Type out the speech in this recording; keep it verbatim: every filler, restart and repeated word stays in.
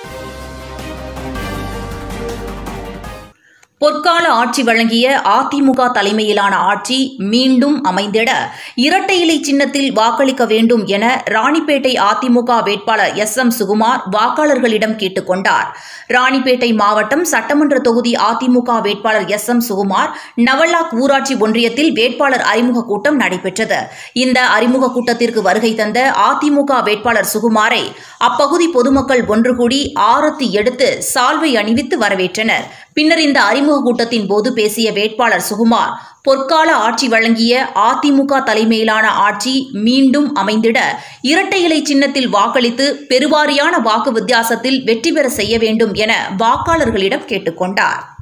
பொற்கால ஆட்சி வழங்கிய அதிமுக தலைமையிலான ஆட்சி மீண்டும் அமைந்திட இரட்டை இலை சின்னத்தில் வாக்களிக்க வேண்டும் என ராணிப்பேட்டை அதிமுக வேட்பாளர் எஸ் எம் சுகுமார் வாக்காளர்களிடம் கேட்டுக் கொண்டார். ராணிப்பேட்டை மாவட்டம் சட்டமன்ற தொகுதி அதிமுக வேட்பாளர் எஸ் எம் சுகுமார் நவலாக் ஊராட்சி ஒன்றியத்தில் வேட்பாளர் அறிமுக கூட்டம் நடைபெற்றது. இந்த அறிமுக கூட்டத்திற்கு வருகை தந்த அதிமுக வேட்பாளர் சுகுமாரை அப்பகுதி பொதுமக்கள் ஒன்று கூடி ஆரத்தி எடுத்து சால்வை அணிவித்து வரவேற்றனர். பின்னர் இந்த அறிமுக கூட்டத்தின் போது பேசிய வேட்பாளர் சுகுமார், பொற்கால ஆட்சி வழங்கிய அதிமுக தலைமையிலான ஆட்சி மீண்டும் அமைந்திட இரட்டை இலை சின்னத்தில் வாக்களித்து பெருவாரியான வாக்கு வித்தியாசத்தில் வெற்றி பெற செய்ய வேண்டும் என வாக்காளர்களிடம் கேட்டுக் கொண்டார்.